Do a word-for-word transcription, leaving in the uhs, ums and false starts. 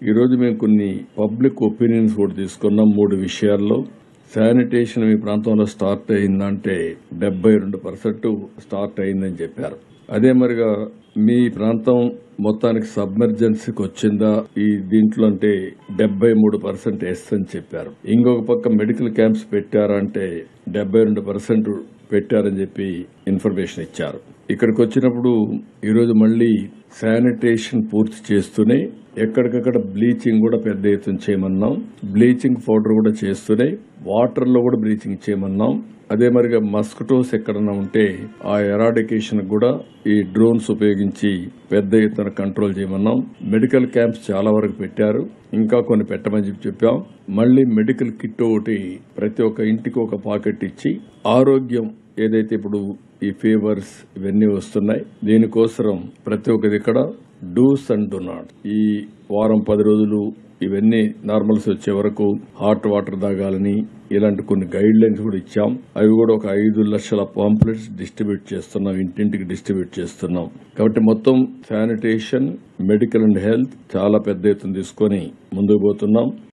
ఈ రోజు మేము కొన్ని పబ్లిక్ ఒపీనియన్స్ కూడా తీసుకున్నాం. మూడు విషయాల్లో శానిటేషన్ మీ ప్రాంతంలో స్టార్ట్ అయిందంటే డెబ్బై రెండు పర్సెంట్ స్టార్ట్ అయిందని చెప్పారు. అదే మరిగా మీ ప్రాంతం మొత్తానికి సబ్మెర్జెన్సీకి వచ్చిందా ఈ దీంట్లో అంటే డెబ్బై మూడు పర్సెంట్ ఎస్ అని చెప్పారు. ఇంకొక పక్క మెడికల్ క్యాంప్స్ పెట్టారా అంటే డెబ్బై రెండు పర్సెంట్ పెట్టారని చెప్పి ఇన్ఫర్మేషన్ ఇచ్చారు. ఇక్కడికి వచ్చినప్పుడు ఈరోజు మళ్లీ శానిటేషన్ పూర్తి చేస్తూనే ఎక్కడికక్కడ బ్లీచింగ్ కూడా పెద్ద ఎత్తున చేయమన్నాం. బ్లీచింగ్ పౌడర్ కూడా చేస్తూనే వాటర్ లో కూడా బ్లీచింగ్ చేయమన్నాం. అదే మరిగా మస్కిటోస్ ఎక్కడన్నా ఉంటే ఆ ఎరాడికేషన్ కూడా ఈ డ్రోన్స్ ఉపయోగించి పెద్ద ఎత్తున కంట్రోల్ చేయమన్నాం. మెడికల్ క్యాంప్స్ చాలా వరకు పెట్టారు, ఇంకా కొన్ని పెట్టమని చెప్పి చెప్పాం. మళ్లీ మెడికల్ కిట్ ఒకటి ప్రతి ఒక్క ఇంటికి ఒక పాకెట్ ఇచ్చి ఆరోగ్యం ఏదైతే ఇప్పుడు ఈ ఫీవర్స్ ఇవన్నీ వస్తున్నాయి దీనికోసం ప్రతి ఒక్కది ఇక్కడ డూస్ అండ్ డు నాట్ ఈ వారం పది రోజులు ఇవన్నీ నార్మల్స్ వచ్చే వరకు హాట్ వాటర్ తాగాలని ఇలాంటి కొన్ని గైడ్ లైన్స్ కూడా ఇచ్చాం. అవి కూడా ఒక ఐదు లక్షల పాంప్లెట్స్ డిస్ట్రిబ్యూట్ చేస్తున్నాం, ఇంటింటికి డిస్ట్రిబ్యూట్ చేస్తున్నాం. కాబట్టి మొత్తం శానిటేషన్, మెడికల్ అండ్ హెల్త్ చాలా పెద్ద ఎత్తున తీసుకొని ముందుకు పోతున్నాం.